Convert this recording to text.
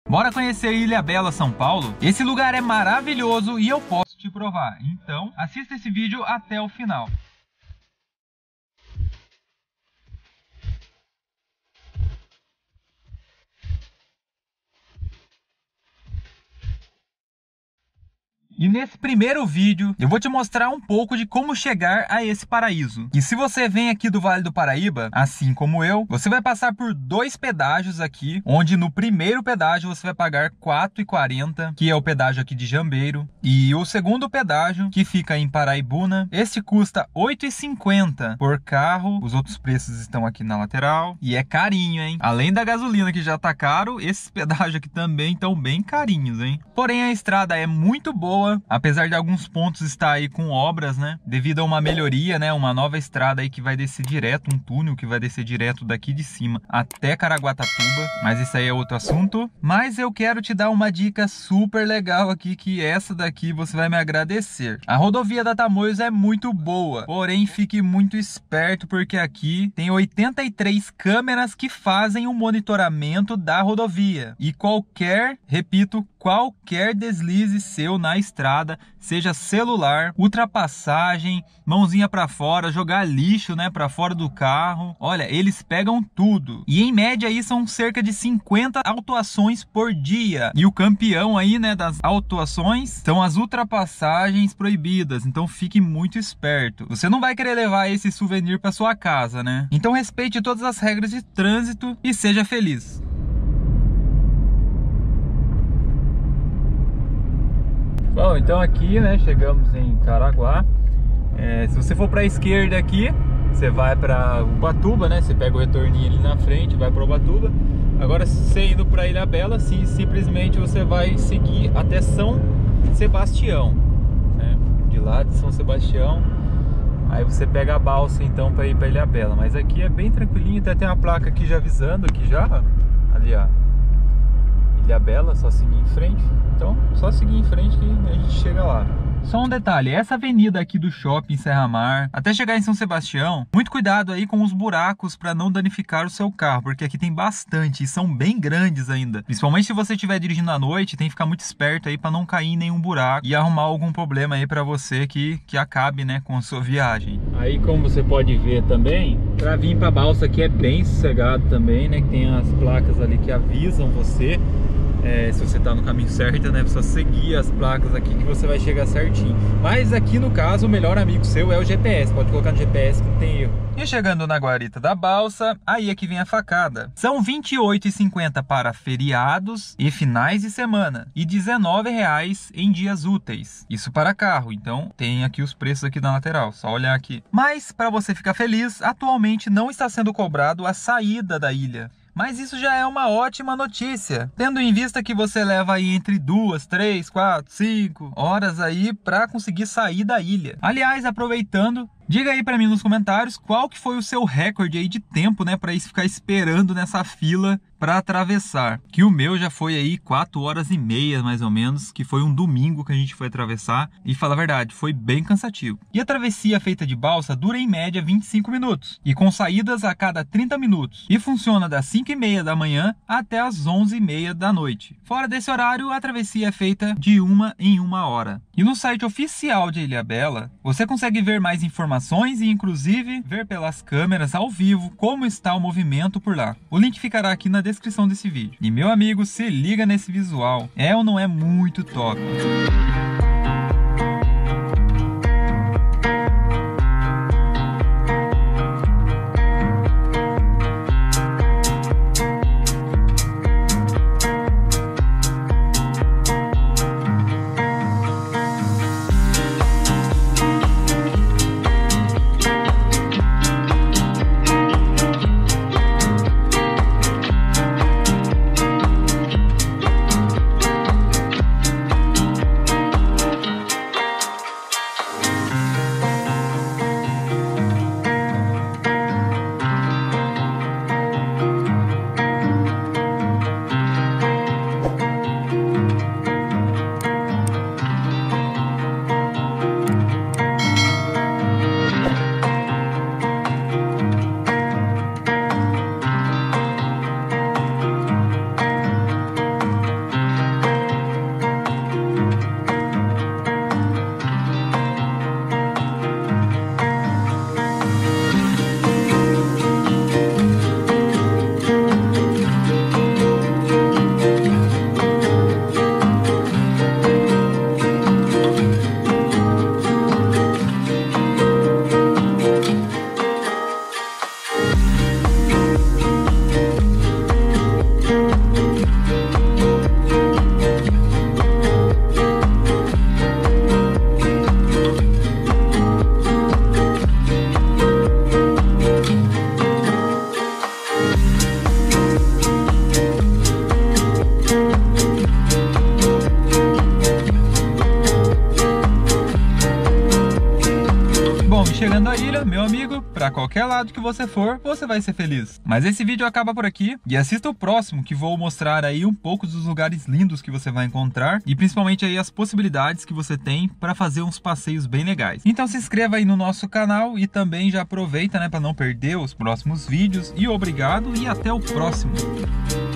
Bora conhecer Ilhabela, São Paulo? Esse lugar é maravilhoso e eu posso te provar. Então, assista esse vídeo até o final. E nesse primeiro vídeo, eu vou te mostrar um pouco de como chegar a esse paraíso. E se você vem aqui do Vale do Paraíba, assim como eu, você vai passar por 2 pedágios aqui, onde no primeiro pedágio você vai pagar R$ 4,40, que é o pedágio aqui de Jambeiro. E o segundo pedágio, que fica em Paraibuna, este custa R$ 8,50 por carro. Os outros preços estão aqui na lateral. E é carinho, hein? Além da gasolina que já tá caro, esses pedágios aqui também estão bem carinhos, hein? Porém, a estrada é muito boa. Apesar de alguns pontos estar aí com obras, né? Devido a uma melhoria, né? Uma nova estrada aí que vai descer direto, um túnel que vai descer direto daqui de cima até Caraguatatuba. Mas isso aí é outro assunto. Mas eu quero te dar uma dica super legal aqui, que essa daqui você vai me agradecer. A rodovia da Tamoios é muito boa, porém fique muito esperto, porque aqui tem 83 câmeras que fazem o monitoramento da rodovia. E repito, qualquer deslize seu na estrada, seja celular, ultrapassagem, mãozinha para fora, jogar lixo, né, para fora do carro, olha, eles pegam tudo. E em média aí são cerca de 50 autuações por dia. E o campeão aí, né, das autuações são as ultrapassagens proibidas. Então fique muito esperto. Você não vai querer levar esse souvenir para sua casa, né? Então respeite todas as regras de trânsito e seja feliz. Bom, então aqui, né, chegamos em Caraguá. Se você for para a esquerda aqui, você vai para Ubatuba, né? Você pega o retorninho ali na frente, vai para Ubatuba. Agora, você indo para Ilhabela, simplesmente você vai seguir até São Sebastião, né? De lá de São Sebastião, aí você pega a balsa então para ir para Ilhabela. Mas aqui é bem tranquilinho, até tem uma placa aqui já avisando aqui já, ali ó, Ilhabela, só seguir em frente. Então, só seguir em frente que a gente chega lá. Só um detalhe, essa avenida aqui do shopping Serra Mar, até chegar em São Sebastião, muito cuidado aí com os buracos para não danificar o seu carro, porque aqui tem bastante e são bem grandes ainda. Principalmente se você estiver dirigindo à noite, tem que ficar muito esperto aí para não cair em nenhum buraco e arrumar algum problema aí para você que acabe, né, com a sua viagem. Aí, como você pode ver também, para vir para a balsa aqui é bem sossegado também, né, que tem as placas ali que avisam você. Se você está no caminho certo, né? Precisa seguir as placas aqui que você vai chegar certinho. Mas aqui no caso, o melhor amigo seu é o GPS. Pode colocar no GPS que não tem erro. E chegando na guarita da balsa, aí é que vem a facada. São R$ 28,50 para feriados e finais de semana e R$ 19,00 em dias úteis. Isso para carro, então tem aqui os preços aqui na lateral, só olhar aqui. Mas para você ficar feliz, atualmente não está sendo cobrado a saída da ilha. Mas isso já é uma ótima notícia, tendo em vista que você leva aí entre 2, 3, 4, 5 horas aí para conseguir sair da ilha. Aliás, aproveitando, diga aí para mim nos comentários qual que foi o seu recorde aí de tempo, né, para ficar esperando nessa fila para atravessar. Que o meu já foi aí 4 horas e meia mais ou menos, que foi um domingo que a gente foi atravessar, e falar a verdade, foi bem cansativo. E a travessia feita de balsa dura em média 25 minutos, e com saídas a cada 30 minutos, e funciona das 5h30 da manhã até as 11h30 da noite. Fora desse horário, a travessia é feita de 1 em 1 hora. E no site oficial de Ilhabela, você consegue ver mais informações e inclusive ver pelas câmeras ao vivo como está o movimento por lá. O link ficará aqui na descrição desse vídeo. E meu amigo, se liga nesse visual. É ou não é muito top? para qualquer lado que você for, você vai ser feliz. Mas esse vídeo acaba por aqui e assista o próximo, que vou mostrar aí um pouco dos lugares lindos que você vai encontrar e principalmente aí as possibilidades que você tem para fazer uns passeios bem legais. Então se inscreva aí no nosso canal e também já aproveita, né, para não perder os próximos vídeos. E obrigado e até o próximo.